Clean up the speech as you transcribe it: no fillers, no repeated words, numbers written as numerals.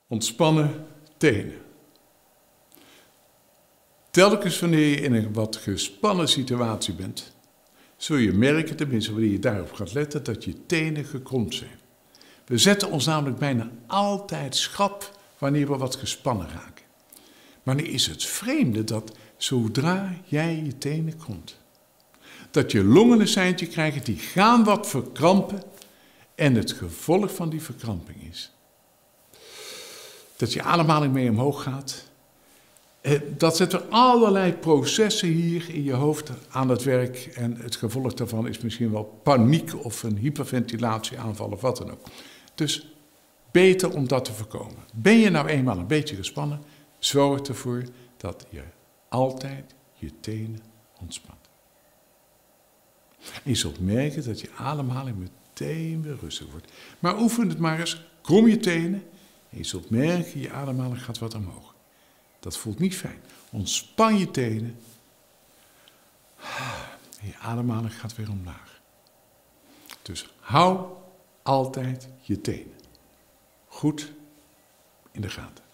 Ontspannen tenen. Telkens wanneer je in een wat gespannen situatie bent, zul je merken, tenminste wanneer je daarop gaat letten, dat je tenen gekromd zijn. We zetten ons namelijk bijna altijd schrap wanneer we wat gespannen raken. Maar nu is het vreemde dat zodra jij je tenen kromt, dat je longen een seintje krijgen, die gaan wat verkrampen. En het gevolg van die verkramping is dat je ademhaling mee omhoog gaat. Dat zet er allerlei processen hier in je hoofd aan het werk. En het gevolg daarvan is misschien wel paniek of een hyperventilatieaanval of wat dan ook. Dus beter om dat te voorkomen. Ben je nou eenmaal een beetje gespannen, zorg ervoor dat je altijd je tenen ontspant. En je zult merken dat je ademhaling meteen weer rustig wordt. Maar oefen het maar eens, krom je tenen en je zult merken, je ademhaling gaat wat omhoog. Dat voelt niet fijn. Ontspan je tenen en je ademhaling gaat weer omlaag. Dus hou altijd je tenen goed in de gaten.